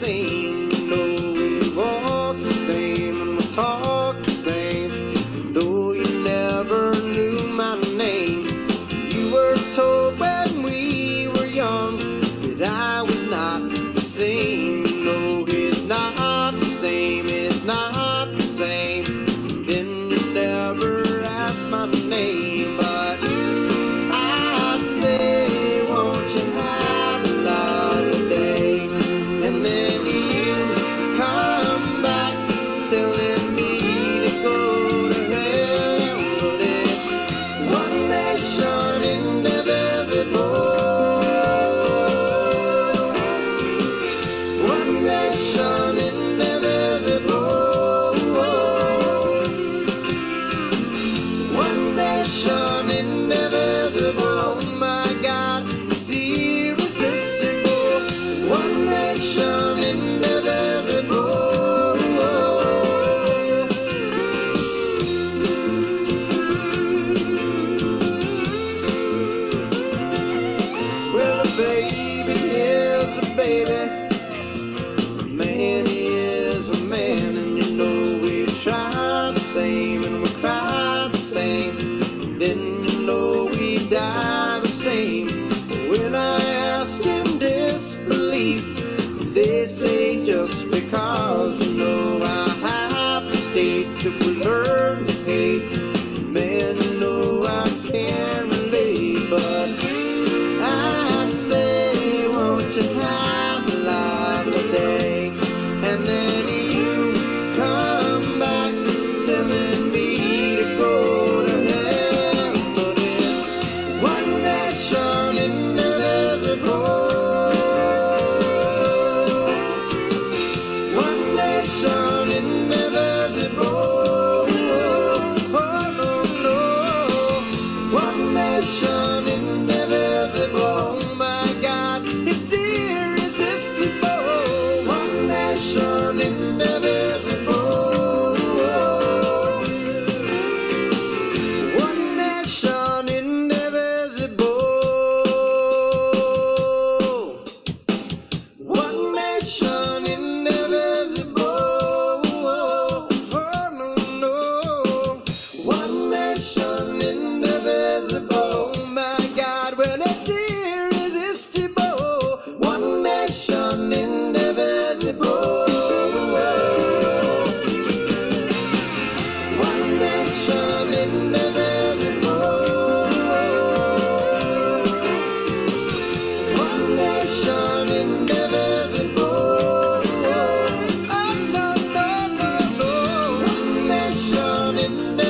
same. You know we walk the same and we talk the same, though you never knew my name. You were told when we were young that I was not the same. You know it's not the same, it's not the same. Then you never asked my name, but I say, won't you have a lovely day? And then you come back telling me to go to hell. But it's one nation indivisible, one nation indivisible, one nation indivisible. Oh my God, it's irresistible. One nation indivisible. Well, a baby is a baby, a man is a man, and you know we try the same and we cry the same. Then you know we die the same. When I ask him disbelief, they say just because, you know, I have to state that we learn to hate. Man, you know I can't relate, but I say, won't you have a lovely day? And then you come back telling me to go to hell. But it's one nation indivisible, one nation indivisible. Oh no, no, one nation indivisible. Oh my God, it's irresistible. One nation indivisible, one nation indivisible, one nation indivisible. Oh no, no, one nation indivisible. Oh my God, well it's irresistible. One nation indivisible, one nation indivisible, one nation indivisible. Oh no, no, no, no, one nation indivisible.